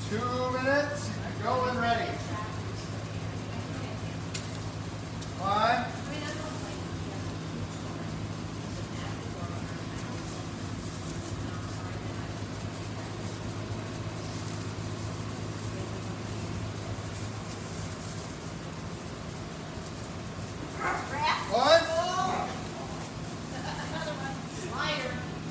2 minutes. Go and ready. 5. 1. Slider.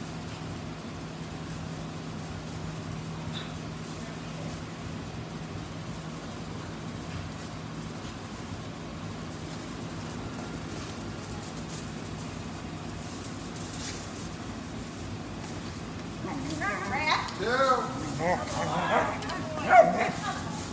2.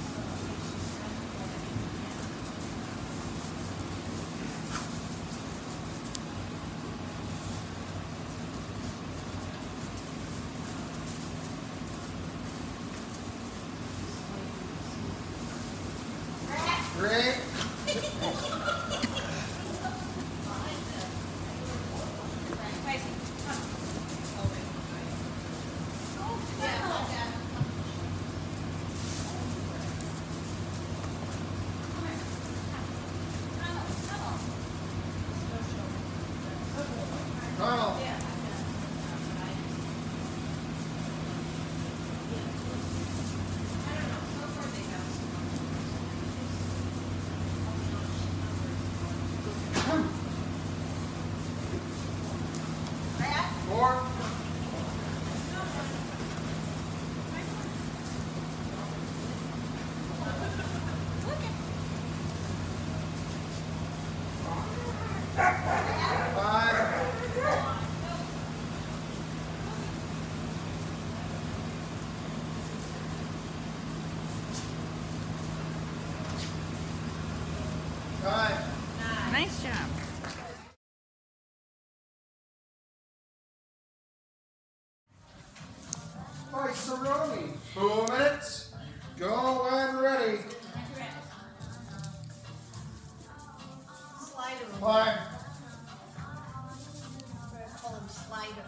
3. 4. 5. Nice job. All right, Cerrone. 2 minutes. Go and ready. Slider. 5. Call him Slider.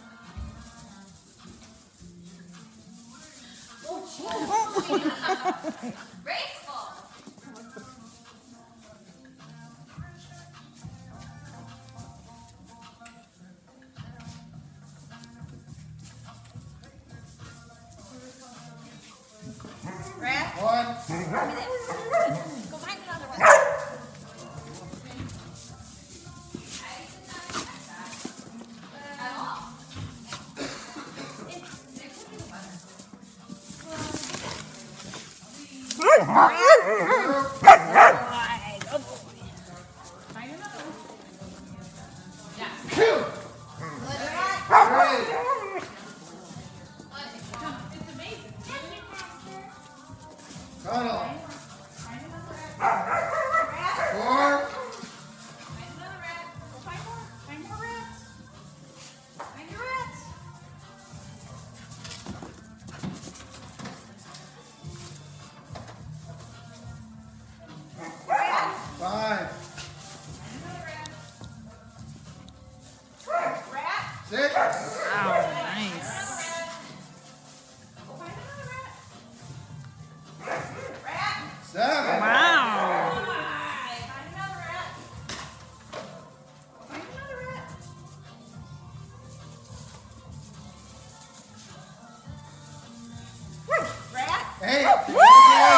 Graceful. 1. Go find another one. Cuddle. 4. Find another rat. Go find more. Find more rats. Find your rats. 5. Find another rat. Rat. 6. Wow, nice. Go find another rat. Rat. 7. Wow. Find another rat. Find another rat. Rat. 8.